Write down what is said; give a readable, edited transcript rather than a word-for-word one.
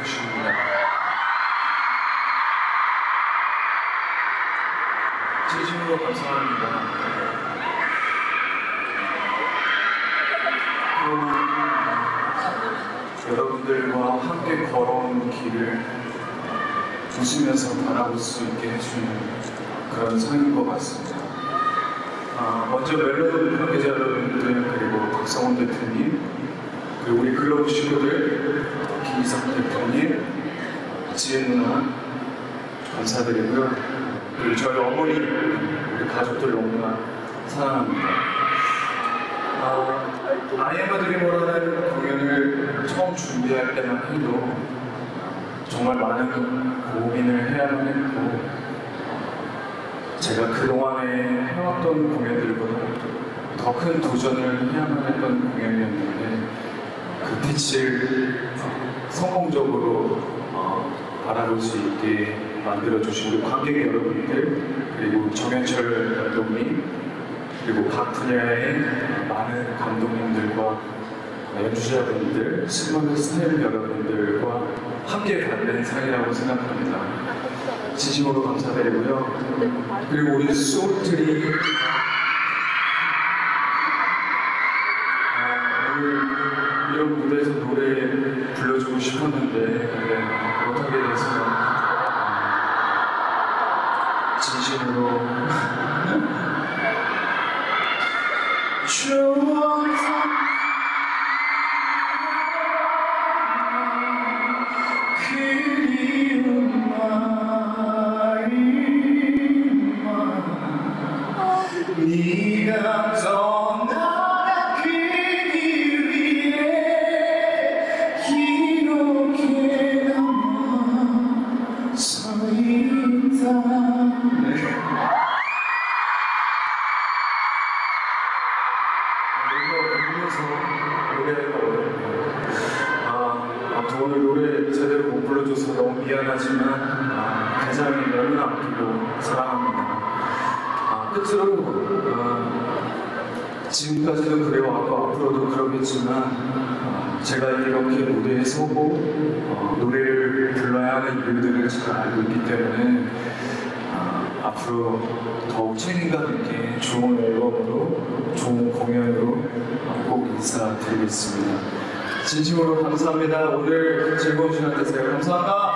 주십니다. 진심으로 감사합니다. 여러분들과 함께 걸어온 길을 웃으면서 바라볼 수 있게 해주는 그런 상인 것 같습니다. 먼저 멜로디 관계자 여러분들, 그리고 박성원 대표님, 그리고 우리 글로브 식구들, 김희석 대표님, 지혜 누나 감사드리고요. 그리고 저희 어머니, 우리 가족들 너무나 사랑합니다. 아이엠마 드리머라는 공연을 처음 준비할 때만 해도 정말 많은 고민을 해야만 했고, 제가 그동안에 해왔던 공연들보다 더 큰 도전을 해야만 했던 공연이었는데, 그 빛을 성공적으로 바라볼 수 있게 만들어주신 우리 관객 여러분들, 그리고 정현철 감독님, 그리고 각 분야의 많은 감독님들과 연주자분들, 신문 스태프 여러분들과 함께 받는 상이라고 생각합니다. 진심으로 감사드리고요. 그리고 우리 소울트리 오늘 이런 무대에서 노래 불러주고 싶었는데 못하게 돼서 진심으로 그리운 말이만 네가 떠나간 그 길 위에 이렇게 남아 서 있다. 노래가 어려워요. 오늘 노래 제대로 못 불러줘서 너무 미안하지만 가장이 너무나 아끼고 사랑합니다. 끝으로 지금까지도 그래왔고 앞으로도 그러겠지만 제가 이렇게 무대에 서고 노래를 불러야 하는 이유들을 잘 알고 있기 때문에 앞으로 더욱 책임감 있게 좋은 앨범으로, 좋은 공연으로 꼭 인사드리겠습니다. 진심으로 감사합니다. 오늘 즐거운 시간 되세요. 감사합니다.